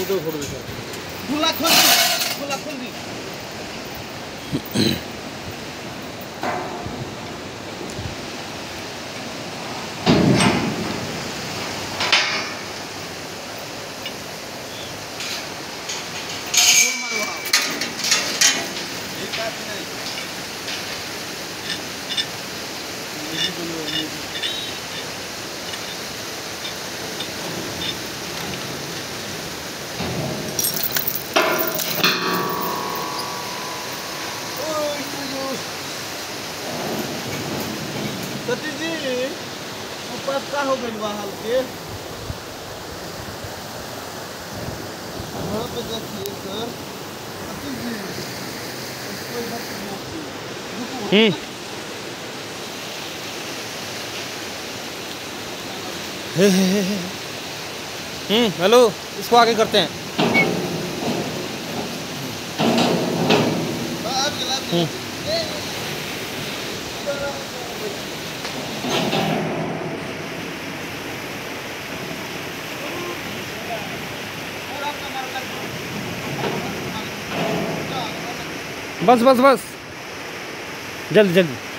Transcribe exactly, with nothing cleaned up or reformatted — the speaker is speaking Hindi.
तो फोड़ दे सर। खुला खोल दी, खुला खोल दी। सतीश जी ऊपर का हो गई वहाँ हल्के घर पे देखिए सर सतीश जी इसको इधर से देखिए हम्म हेलो इसको आगे करते हैं। हम्म बस बस बस जल्दी जल्दी।